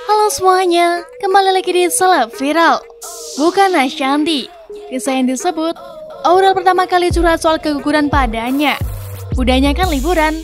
Halo semuanya, kembali lagi di Seleb Viral. Bukan Ashanty, kisah yang disebut Aurel pertama kali curhat soal keguguran padanya. Budaya kan liburan.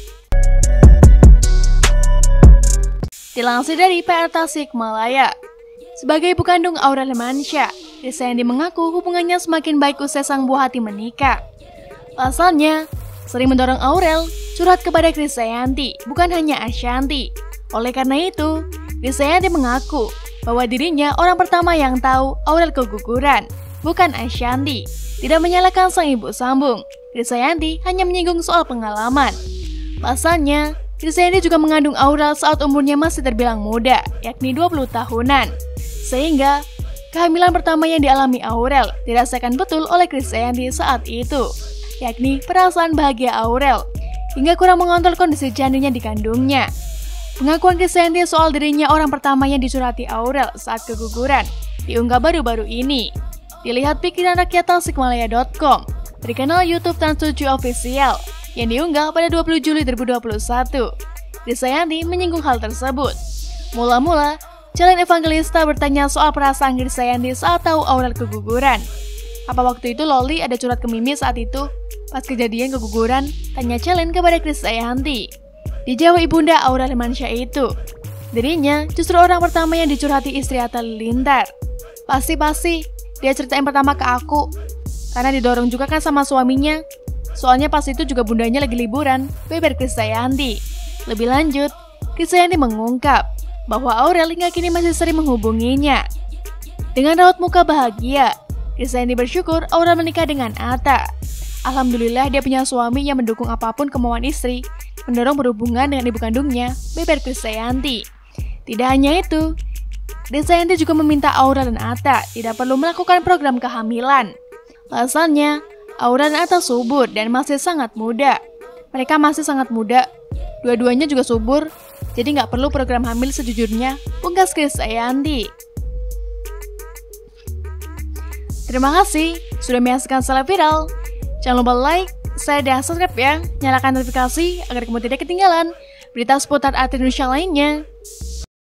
Dilansir dari PR Tasikmalaya, sebagai ibu kandung Aurel Hermansyah, Krisdayanti mengaku hubungannya semakin baik usai sang buah hati menikah. Pasalnya, sering mendorong Aurel curhat kepada Krisdayanti, bukan hanya Ashanty. Oleh karena itu, Krisdayanti mengaku bahwa dirinya orang pertama yang tahu Aurel keguguran, bukan Ashanty. Tidak menyalahkan sang ibu sambung, Krisdayanti hanya menyinggung soal pengalaman. Pasalnya, Krisdayanti juga mengandung Aurel saat umurnya masih terbilang muda, yakni 20 tahunan. Sehingga, kehamilan pertama yang dialami Aurel dirasakan betul oleh Krisdayanti saat itu, yakni perasaan bahagia Aurel, hingga kurang mengontrol kondisi janinnya dikandungnya. Pengakuan Krisdayanti soal dirinya orang pertama yang dicurhati Aurel saat keguguran diunggah baru-baru ini. Dilihat pikiran rakyat Tasikmalaya.com dari kanal YouTube Trans7 Official yang diunggah pada 20 Juli 2021. Krisdayanti menyinggung hal tersebut. Mula-mula, Calon Evangelista bertanya soal perasaan Krisdayanti saat tahu Aurel keguguran. Apa waktu itu Loli ada curhat ke Mimi saat itu? Pas kejadian keguguran, tanya Calon kepada Krisdayanti. Dijawab ibunda Aurel Hermansyah itu, dirinya justru orang pertama yang dicurhati istri Atta Halilintar. Pasti dia ceritain pertama ke aku, karena didorong juga kan sama suaminya. Soalnya pas itu juga bundanya lagi liburan, beber Krisdayanti. Lebih lanjut, Krisdayanti mengungkap bahwa Aurel hingga kini masih sering menghubunginya. Dengan raut muka bahagia, Krisdayanti bersyukur Aurel menikah dengan Atta. Alhamdulillah dia punya suami yang mendukung apapun kemauan istri, mendorong berhubungan dengan ibu kandungnya, beber Krisdayanti. Tidak hanya itu, Krisdayanti juga meminta Aurel dan Atta tidak perlu melakukan program kehamilan. Alasannya, Aurel dan Atta subur dan masih sangat muda. Mereka masih sangat muda, dua-duanya juga subur, jadi nggak perlu program hamil sejujurnya, pungkas Krisdayanti. Terima kasih sudah menyaksikan Seleb Viral. Jangan lupa like, share, dan subscribe ya. Nyalakan notifikasi agar kamu tidak ketinggalan berita seputar artis Indonesia lainnya.